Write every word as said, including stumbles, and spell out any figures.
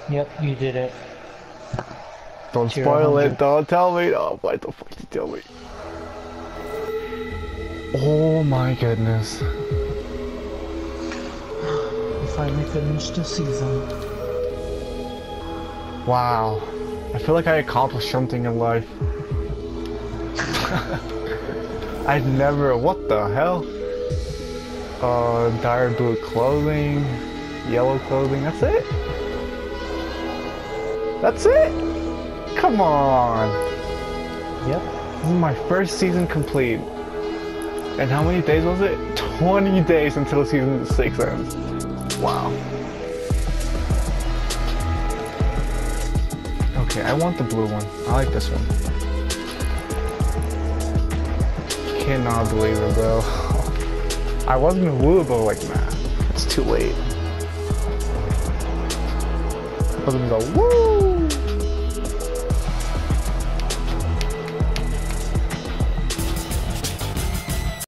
Yep, you did it. Don't Tier spoil one hundred. it. Don't tell me. Oh, why the fuck you tell me? Oh my goodness. We finally finished the season. Wow. I feel like I accomplished something in life. I'd never. What the hell? Uh, dire blue clothing, yellow clothing. That's it. That's it. Come on. Yep. This is my first season complete. And how many days was it? twenty days until season six ends. Wow. Okay, I want the blue one. I like this one. Cannot believe it, bro. I wasn't woo, but like, nah, it's too late. I was gonna go woo.